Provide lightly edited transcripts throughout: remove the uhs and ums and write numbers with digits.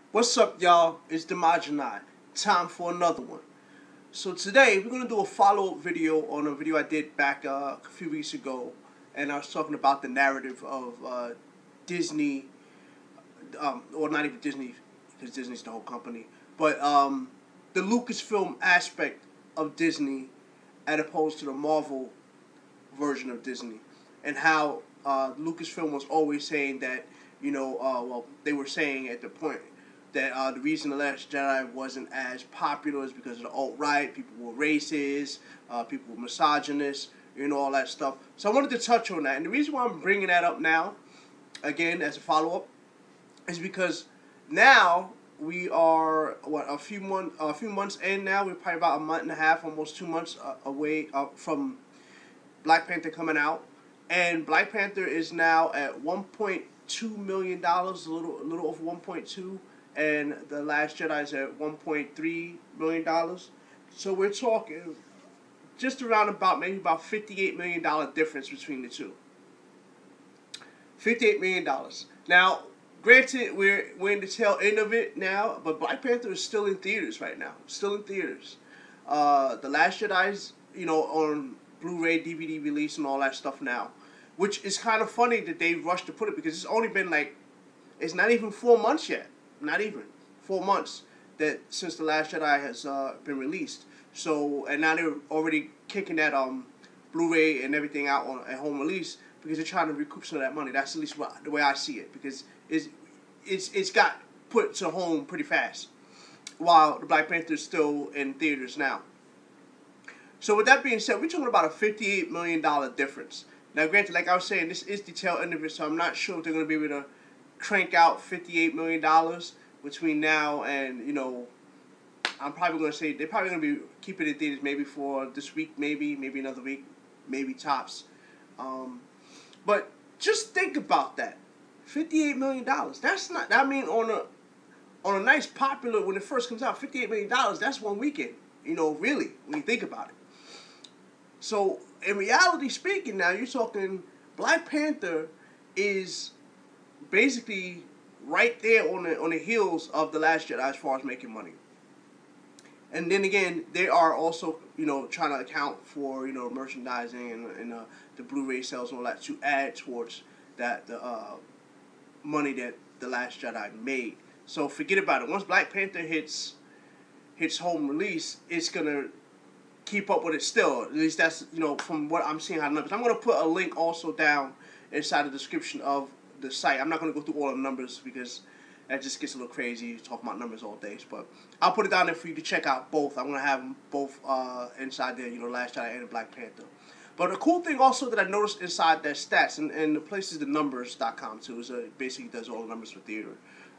What's up, y'all? It's Demogenai. Time for another one. So today we're gonna do a follow-up video on a video I did back a few weeks ago, and I was talking about the narrative of Disney, or not even Disney, because Disney's the whole company, but the Lucasfilm aspect of Disney, as opposed to the Marvel version of Disney, and how Lucasfilm was always saying that, well, they were saying at the point that the reason The Last Jedi wasn't as popular is because of the alt-right. People were racist, people were misogynist, all that stuff. So I wanted to touch on that. And the reason why I'm bringing that up now, again, as a follow-up, is because now we are, a few months in now. We're probably about a month and a half, almost 2 months away from Black Panther coming out. And Black Panther is now at $1.2 million, a little over 1.2, and The Last Jedi is at $1.3 million. So we're talking just around maybe about $58 million difference between the two. $58 million. Now, granted, we're in the tail end of it now, but Black Panther is still in theaters right now. Still in theaters. The Last Jedi's, on Blu-ray, DVD release, and all that stuff now, which is kind of funny that they rushed to put it, because it's only been it's not even 4 months yet. Not even 4 months that since The Last Jedi has been released. So, and now they're already kicking that Blu-ray and everything out at home release, because they're trying to recoup some of that money. That's at least the way I see it, because it's got put to home pretty fast, while the Black Panther is still in theaters now. So with that being said, we're talking about a $58 million difference. Now, granted, like I was saying, this is the tail end of it, so I'm not sure if they're going to be able to crank out $58 million between now and, I'm probably going to say they're probably going to be keeping it in theaters maybe for this week, maybe another week, maybe tops. But just think about that. $58 million. That's not, I mean, on a nice popular, when it first comes out, $58 million, that's one weekend, really, when you think about it. So, in reality speaking, now you're talking Black Panther is basically right there on the heels of The Last Jedi as far as making money. And then again, they are also, trying to account for, merchandising and the Blu-ray sales and all that to add towards that the money that The Last Jedi made. So forget about it. Once Black Panther hits home release, it's gonna keep up with it still. At least that's, from what I'm seeing how the numbers. I'm gonna put a link also down inside the description of the site. I'm not gonna go through all the numbers, because that just gets a little crazy talking about numbers all day. But I'll put it down there for you to check out both. I'm gonna have them both inside there, Last Jedi and Black Panther. But a cool thing also that I noticed inside their stats, and the place is the numbers.com too. So it basically does all the numbers for theater.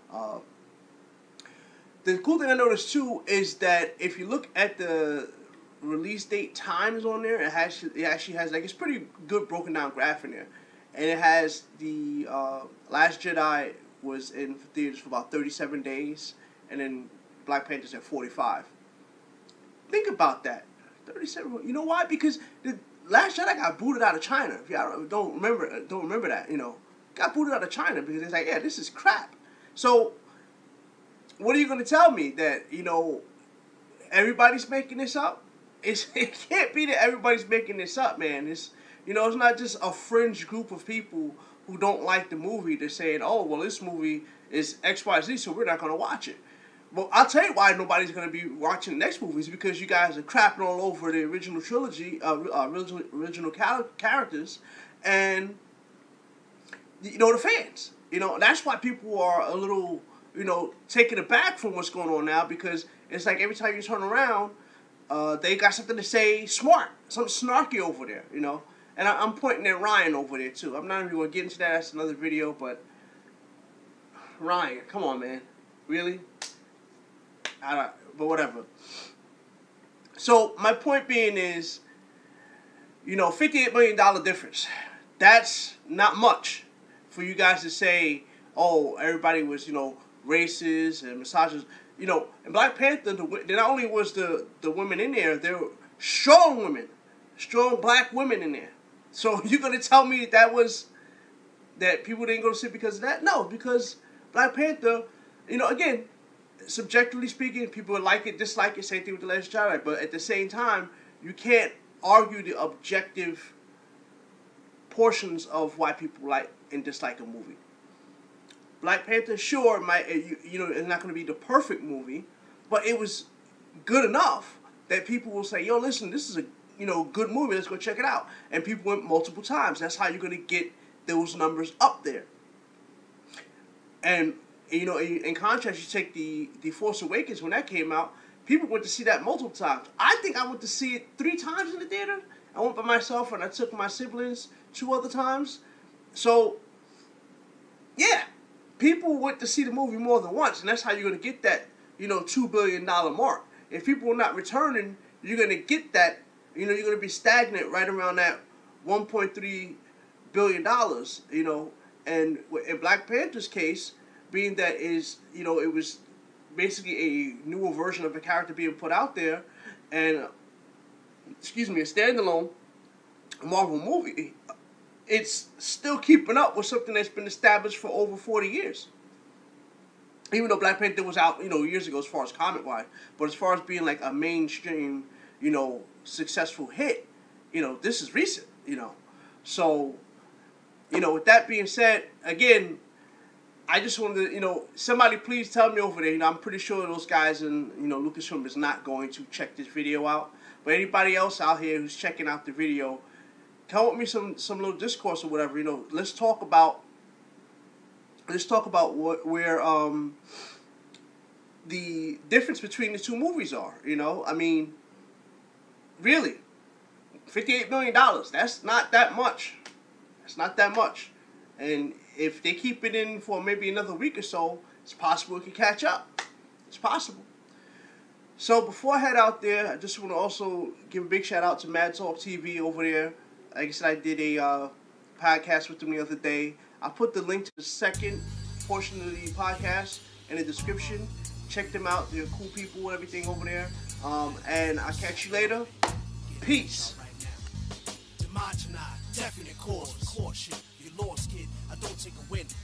The cool thing I noticed too is that if you look at the release date times on there, it actually has it's pretty good broken down graph in there, and it has the Last Jedi was in theaters for about 37 days, and then Black Panther's at 45. Think about that, 37. You know why? Because the Last Jedi got booted out of China. If y'all don't remember that, got booted out of China because it's like, yeah, this is crap. So what are you going to tell me, that everybody's making this up? It can't be that everybody's making this up, man. It's not just a fringe group of people who don't like the movie. They're saying, oh, well, this movie is XYZ, so we're not going to watch it. Well, I'll tell you why nobody's going to be watching the next movie, is because you guys are crapping all over the original trilogy, original characters, and the fans. That's why people are a little taken aback from what's going on now, because it's like every time you turn around, they got something to say smart, something snarky over there, And I'm pointing at Ryan over there too. I'm not even going to get into that. That's another video, but Ryan, come on, man, really? But whatever. So my point being is, $58 million difference. That's not much for you guys to say, oh, everybody was, racist and misogynist. In Black Panther, not only was the women in there were strong women, strong black women in there. So you're going to tell me that people didn't go to see because of that? No, because Black Panther, again, subjectively speaking, people would like it, dislike it. Same thing with The Last Jedi. But at the same time, you can't argue the objective portions of why people like and dislike a movie. Black Panther, sure, it's not going to be the perfect movie, but it was good enough that people will say, "Yo, listen, this is a good movie. Let's go check it out." And people went multiple times. That's how you're going to get those numbers up there. And in contrast, you take the Force Awakens when that came out. People went to see that multiple times. I think I went to see it 3 times in the theater. I went by myself and I took my siblings 2 other times. So, yeah, people went to see the movie more than once, and that's how you're going to get that, $2 billion mark. If people are not returning, you're going to get that, you're going to be stagnant right around that $1.3 billion, and in Black Panther's case, being that it was basically a newer version of a character being put out there, and, a standalone Marvel movie, it's still keeping up with something that's been established for over 40 years. Even though Black Panther was out, years ago as far as comic-wise, but as far as being like a mainstream, successful hit, this is recent, So, with that being said, again, I just wanted to, somebody please tell me over there. I'm pretty sure those guys in, Lucasfilm is not going to check this video out. But anybody else out here who's checking out the video, come with me some little discourse or whatever. Let's talk about where the difference between the 2 movies are. I mean, really, $58 million. That's not that much. That's not that much. And if they keep it in for maybe another week or so, it's possible it can catch up. It's possible. So before I head out there, I just want to also give a big shout out to Mad Talk TV over there. Like I said, I did a podcast with them the other day. I put the link to the second portion of the podcast in the description. Check them out. They're cool people and everything over there. And I'll catch you later. Peace. Definite cause, caution, you lost, kid. I don't take a win.